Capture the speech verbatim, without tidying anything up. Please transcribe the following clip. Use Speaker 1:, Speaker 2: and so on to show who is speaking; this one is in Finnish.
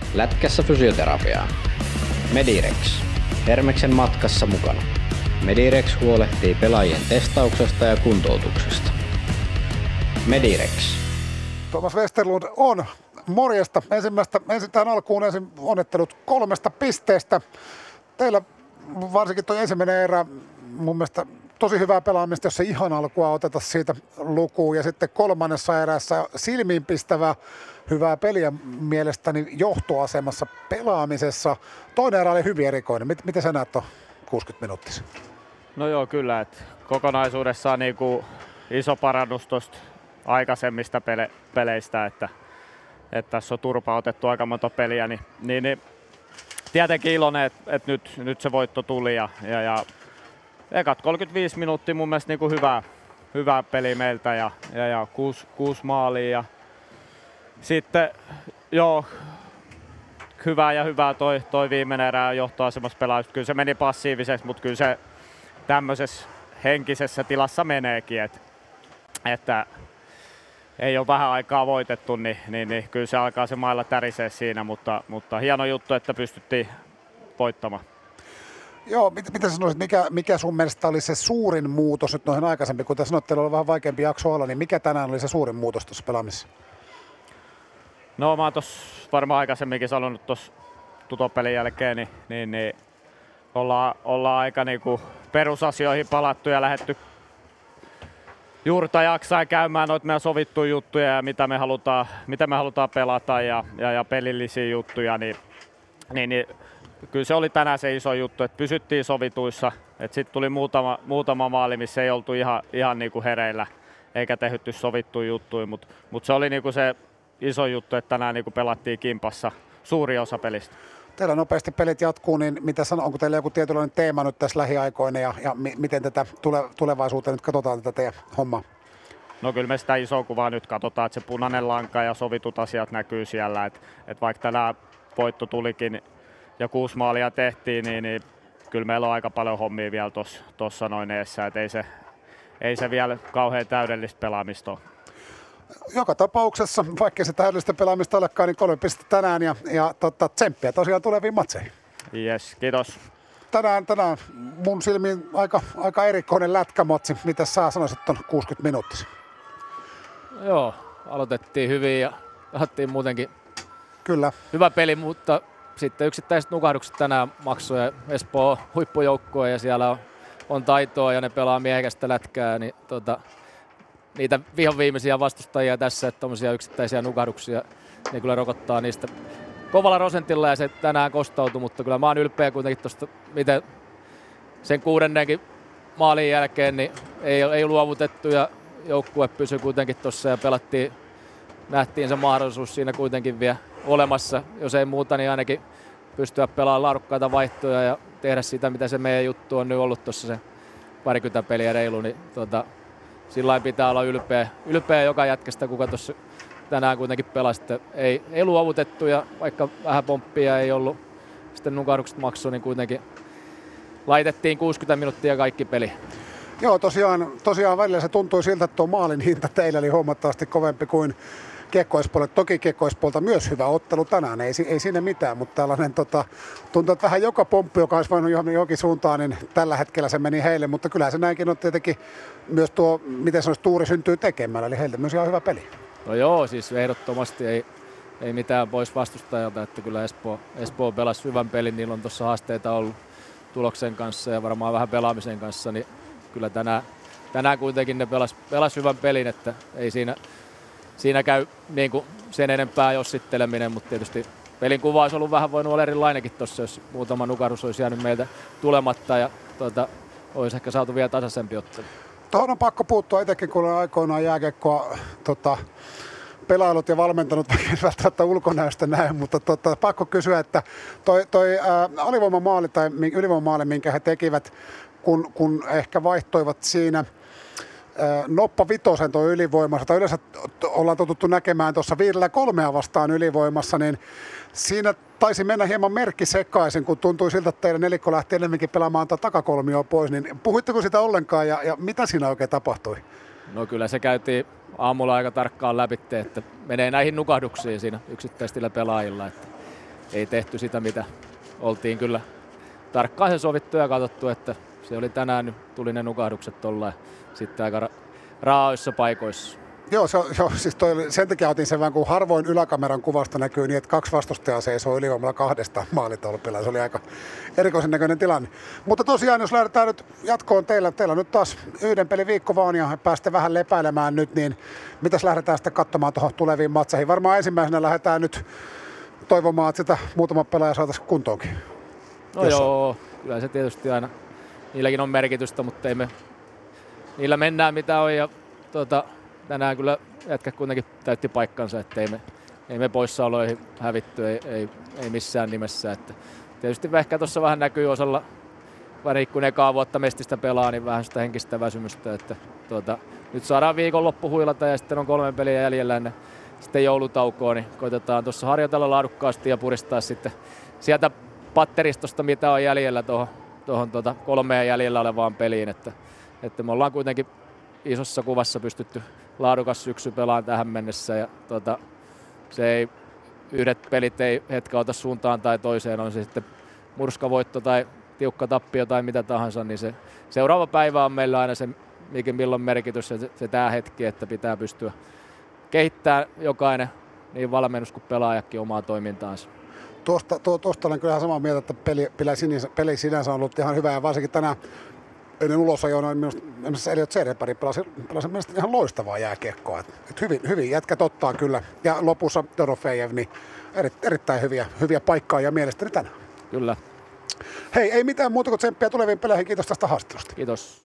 Speaker 1: Lätkässä fysioterapiaa. Medirex. Hermeksen matkassa mukana. Medirex huolehtii pelaajien testauksesta ja kuntoutuksesta. Medirex.
Speaker 2: Thomas Westerlund on morjesta. Ensimmäistä, ensin tähän alkuun ensin onnittelut kolmesta pisteestä. Teillä varsinkin tuo ensimmäinen erä mun mielestä tosi hyvää pelaamista, jos se ihan alkua oteta siitä lukuun. Ja sitten kolmannessa erässä silmiinpistävää hyvää peliä mielestäni johtoasemassa pelaamisessa. Toinen erä oli hyvin erikoinen. Miten sä näet tuon kuusikymmentä minuuttisen?
Speaker 3: No joo, kyllä. Et kokonaisuudessaan niinku iso parannus tuosta aikaisemmista pele- peleistä, että, että tässä on turpa otettu aika monta peliä, niin, niin, niin tietenkin iloinen, että, että nyt, nyt se voitto tuli ja, ja, ja ekat kolmekymmentäviisi minuuttia mun mielestä niinku hyvää, hyvää peli meiltä ja, ja, ja kuusi, kuusi maalia ja sitten joo, hyvää ja hyvää toi, toi viimeinen erä johtoasemassa pelaamista. Kyllä se meni passiiviseksi, mutta kyllä se tämmöisessä henkisessä tilassa meneekin, et, että ei ole vähän aikaa voitettu, niin, niin, niin kyllä se alkaa se mailla tärisee siinä, mutta, mutta hieno juttu, että pystyttiin voittamaan.
Speaker 2: Joo, mit, mitä sanoisit, mikä, mikä sun mielestä oli se suurin muutos nyt noihin aikaisemmin, kun te sanoitte, että teillä oli vähän vaikeampi jakso olla, niin mikä tänään oli se suurin muutos tuossa pelaamisessa?
Speaker 3: No mä oon tuossa varmaan aikaisemminkin sanonut tuossa tutopelin jälkeen, niin, niin, niin ollaan, ollaan aika niinku perusasioihin palattu ja lähdetty juurta jaksain käymään noita meidän sovittuja juttuja ja mitä me halutaan, mitä me halutaan pelata ja, ja, ja pelillisiä juttuja, niin, niin, niin kyllä se oli tänään se iso juttu, että pysyttiin sovituissa. Sitten tuli muutama, muutama maali, missä ei oltu ihan, ihan niinku hereillä eikä tehty sovittuja juttuja, mutta mut se oli niinku se iso juttu, että tänään niinku pelattiin kimpassa suuri osa pelistä.
Speaker 2: Teillä nopeasti pelit jatkuu, niin mitä sano, onko teillä joku tietynlainen teema nyt tässä lähiaikoina ja, ja mi, miten tätä tule, tulevaisuuteen nyt katsotaan tätä teidän hommaa?
Speaker 3: No kyllä me sitä isoa kuvaa nyt katsotaan, että se punainen lanka ja sovitut asiat näkyy siellä, että et vaikka tänään voitto tulikin ja kuusi maalia tehtiin, niin, niin kyllä meillä on aika paljon hommia vielä tuossa noin eessä, että ei se, ei se vielä kauhean täydellistä pelaamista ole.
Speaker 2: Joka tapauksessa, vaikka se täydellistä pelaamista olekaan, niin kolme pistettä tänään ja, ja tota, tsemppiä tosiaan tuleviin matseihin.
Speaker 3: Jes, kiitos.
Speaker 2: Tänään, tänään mun silmiin aika, aika erikoinen lätkämatsi. Mitä sä sanoisit tuon kuusikymmentä minuuttisen?
Speaker 4: Joo, aloitettiin hyvin ja pelattiin muutenkin
Speaker 2: Kyllä.
Speaker 4: Hyvä peli, mutta sitten yksittäiset nukahdukset tänään maksoi Espoo huippujoukkoa ja siellä on, on taitoa ja ne pelaa miehekästä lätkää, niin tota, niitä vihoviimeisiä vastustajia tässä, että tommosia yksittäisiä nukahduksia, ne kyllä rokottaa niistä kovalla prosentilla ja se tänään kostautui, mutta kyllä mä oon ylpeä kuitenkin tosta, miten sen kuudennenkin maalin jälkeen niin ei, ei luovutettu ja joukkue pysyi kuitenkin tossa ja pelattiin, nähtiin se mahdollisuus siinä kuitenkin vielä olemassa, jos ei muuta niin ainakin pystyä pelaamaan laadukkaita vaihtoja ja tehdä sitä, mitä se meidän juttu on nyt ollut tuossa se parikymmentä peliä reilu, niin tota, sillä pitää olla ylpeä, ylpeä joka jätkästä, kuka tuossa tänään kuitenkin pelasi. Ei, ei luovutettu ja vaikka vähän pomppia ei ollut, sitten nukahdukset maksoi, niin kuitenkin laitettiin kuusikymmentä minuuttia kaikki peli.
Speaker 2: Joo, tosiaan, tosiaan välillä se tuntui siltä, että tuo maalin hinta teillä oli huomattavasti kovempi kuin Kiekko-Espoolta. Toki Kiekko-Espoolta myös hyvä ottelu tänään, ei, ei siinä mitään, mutta tällainen tota, tuntuu, että vähän joka pomppi, joka olisi voinut johonkin suuntaan, niin tällä hetkellä se meni heille, mutta kyllähän se näinkin on tietenkin myös tuo, miten se olisi tuuri syntyy tekemällä, eli heiltä myös ihan hyvä peli.
Speaker 4: No joo, siis ehdottomasti ei, ei mitään pois vastustajalta, että kyllä Espoo, Espoo pelasi hyvän pelin, niillä on tuossa haasteita ollut tuloksen kanssa ja varmaan vähän pelaamisen kanssa, niin kyllä tänään, tänään kuitenkin ne pelas, pelas hyvän pelin, että ei siinä, siinä käy niin kuin sen enempää jossitteleminen, mutta tietysti pelin kuva olisi ollut vähän voinut olla erilainenkin tuossa, jos muutama nukahdus olisi jäänyt meiltä tulematta ja tuota, olisi ehkä saatu vielä tasaisempi ottelu.
Speaker 2: Tuohon on pakko puuttua itsekin, kun olen aikoinaan jääkiekkoa tota, pelailut ja valmentanut, vaikka en välttämättä ulkonäöstä näe, mutta tota, pakko kysyä, että toi, toi ää, alivoimamaali tai ylivoimamaali, minkä he tekivät, kun, kun ehkä vaihtoivat siinä ää, noppa vitosen tuo ylivoimassa, tai yleensä ollaan totuttu näkemään tuossa viidellä kolmea vastaan ylivoimassa, niin siinä taisi mennä hieman merkki sekaisin, kun tuntui siltä, että teidän nelikko lähti enemmänkin pelaamaan tuota takakolmioa pois, niin puhuitteko sitä ollenkaan ja, ja mitä siinä oikein tapahtui?
Speaker 4: No kyllä se käytiin aamulla aika tarkkaan läpi, että menee näihin nukahduksiin siinä yksittäisillä pelaajilla. Että ei tehty sitä, mitä oltiin kyllä tarkkaan se sovittu ja katsottu, että se oli tänään, nyt tuli ne nukahdukset tuolla sitten aika ra- raaoissa paikoissa.
Speaker 2: Joo, se, jo, siis toi oli, sen takia otin sen vähän, kun harvoin yläkameran kuvasta näkyy niin, että kaksi vastustajaa seisoo ylivoimalla kahdesta maalitolpilla. Se oli aika erikoisen näköinen tilanne. Mutta tosiaan, jos lähdetään nyt jatkoon teillä, teillä on nyt taas yhden pelin viikko vaan ja pääsette vähän lepäilemään nyt, niin mitäs lähdetään sitten katsomaan tuohon tuleviin matseihin? Varmaan ensimmäisenä lähdetään nyt toivomaan, että sitä muutama pelaaja saataisiin kuntoonkin.
Speaker 4: No Jossain. Joo, kyllä se tietysti aina, niilläkin on merkitystä, mutta ei me, niillä mennään mitä on ja tuota, tänään kyllä jätkä kuitenkin täytti paikkansa, että ei me, ei me poissaoloihin hävitty, ei, ei, ei missään nimessä. Että tietysti ehkä tuossa vähän näkyy osalla, varsinkin kun ekaa vuotta Mestistä pelaa, niin vähän sitä henkistä väsymystä. Että tuota, nyt saadaan viikonloppu huilata ja sitten on kolme peliä jäljellä ennen sitten joulutaukoa, niin koitetaan tuossa harjoitella laadukkaasti ja puristaa sitten sieltä patteristosta, mitä on jäljellä tuohon, tuohon tuota kolmeen jäljellä olevaan peliin. Että, että me ollaan kuitenkin isossa kuvassa pystytty laadukas syksy pelaan tähän mennessä ja tuota, se ei, yhdet pelit ei hetkä ota suuntaan tai toiseen, on se sitten murskavoitto tai tiukka tappio tai mitä tahansa, niin se seuraava päivä on meillä aina se, mikä milloin merkitys ja se, se tämä hetki, että pitää pystyä kehittämään jokainen, niin valmennus kuin pelaajakin omaa toimintaansa.
Speaker 2: Tuosta, tuo, tuosta olen kyllä samaa mieltä, että peli, peli, sinänsä, peli sinänsä on ollut ihan hyvä ja varsinkin tänään ennen ulosajoa noin minusta Elliot Cederberg pelasi, pelasi mielestäni ihan loistavaa jääkiekkoa. Et, et hyvin, hyvin jätkät ottaa kyllä. Ja lopussa Dorofejev, niin eri, erittäin hyviä, hyviä paikkaa ja mielestäni tänään.
Speaker 4: Kyllä.
Speaker 2: Hei, ei mitään muuta kuin tsemppiä tuleviin peleihin. Kiitos tästä haastattelusta.
Speaker 4: Kiitos.